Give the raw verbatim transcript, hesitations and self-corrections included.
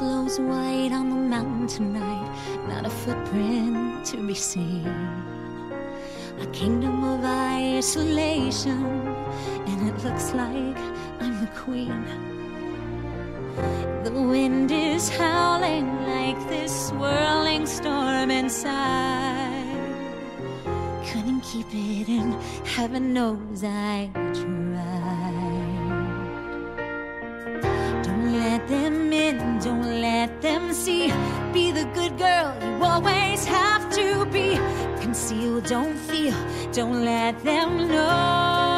glows white on the mountain tonight, not a footprint to be seen. A kingdom of isolation, and it looks like I'm the queen. The wind is howling like this swirling storm inside. Couldn't keep it in, heaven knows I tried. Don't let them in, don't let them see. Be the good girl you always have to be. Conceal, don't feel, don't let them know.